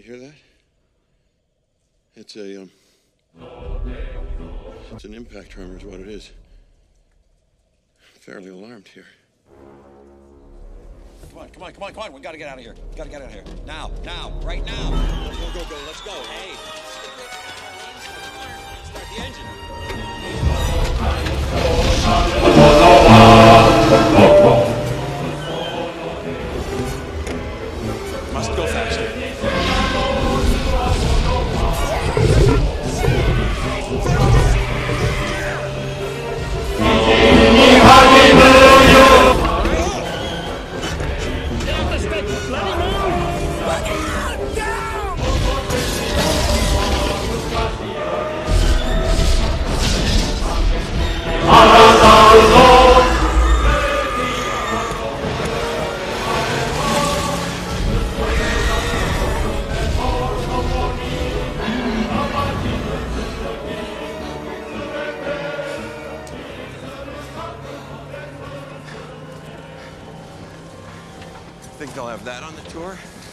hear that? It's a, it's an impact tremor is what it is. I'm fairly alarmed here. Come on. We gotta get out of here. Gotta get out of here. Now, right now. Go, let's go. Hey. Start the engine. Must go faster. Think they'll have that on the tour?